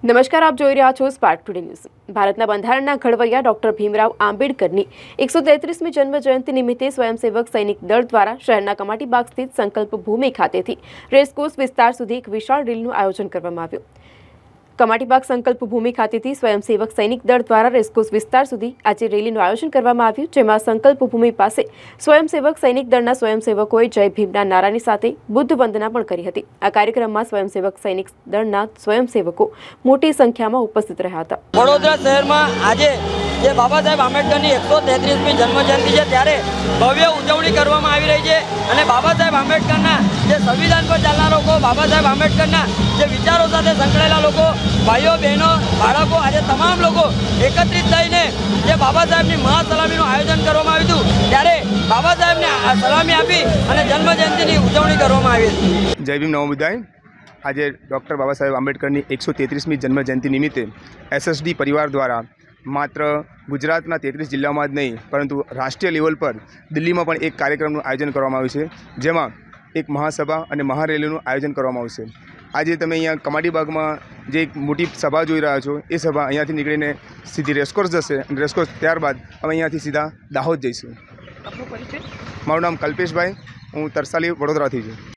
નમસ્કાર, આપ જોઈ રહ્યા છો સ્પાર્ક ટુડે ન્યૂઝ। ભારતના બંધારણના ઘડવૈયા ડોક્ટર ભીમરાવ આંબેડકરની 133મી જન્મ જયંતિ નિમિત્તે સ્વયંસેવક સૈનિક દળ દ્વારા શહેરના કમાટી બાગ સ્થિત સંકલ્પ ભૂમિ ખાતેથી રેસકોર્સ વિસ્તાર સુધી એક વિશાળ રેલીનું આયોજન કરવામાં આવ્યું। કમાટી બાગ સંકલ્પ ભૂમિ ખાતેથી સ્વયંસેવક સૈનિક દળ દ્વારા રેસકોર્સ વિસ્તાર સુધી આજે રેલીનું આયોજન કરવામાં આવ્યું, જેમાં સંકલ્પ ભૂમિ પાસે સ્વયંસેવક સૈનિક દળના સ્વયંસેવકોએ જય ભીમના નારાની સાથે બુદ્ધ વંદના પણ કરી હતી। આ કાર્યક્રમમાં સ્વયંસેવક સૈનિક દળના સ્વયંસેવકો મોટી સંખ્યામાં ઉપસ્થિત રહ્યા હતા। વડોદરા શહેરમાં આજે જે બાબા સાહેબ આંબેડકરની 133મી જન્મજયંતિ છે ત્યારે ભવ્ય ઉજવણી કરવામાં આવી રહી છે અને બાબા સાહેબ આંબેડકરના જે સંવિધાન પર ચાલનાર લોકો, બાબા સાહેબ આંબેડકરના જે વિચારો સાથે સંકળાયેલા લોકો, ભાઈઓ બહેનો બાળકો આજે તમામ લોકો એકત્રિત થઈને જે બાબા સાહેબની મહાસલામીનું આયોજન કરવામાં આવ્યું હતું ત્યારે બાબા સાહેબને સલામી આપી અને જન્મજયંતિની ઉજવણી કરવામાં આવી હતી। જય ભીમ નમો બુદ્ધાય। આજે ડૉક્ટર બાબા સાહેબ આંબેડકરની 133મી જન્મજયંતિ નિમિત્તે એસએસડી પરિવાર દ્વારા માત્ર ગુજરાતના 33 જિલ્લામાં જ નહીં પરંતુ રાષ્ટ્રીય લેવલ પર દિલ્હીમાં પણ એક કાર્યક્રમનું આયોજન કરવામાં આવ્યું છે, જેમાં એક મહાસભા અને મહારેલીનું આયોજન કરવામાં આવશે। આજે તમે અહીંયા કમાટી બાગમાં જે એક મોટી સભા જોઈ રહ્યા છો, એ સભા અહીંયાથી નીકળીને સીધી રેસકોર્સ જશે અને રેસકોર્સ ત્યારબાદ અમે અહીંયાથી સીધા દાહોદ જઈશું। મારું નામ કલ્પેશભાઈ, હું તરસાલી વડોદરાથી છું।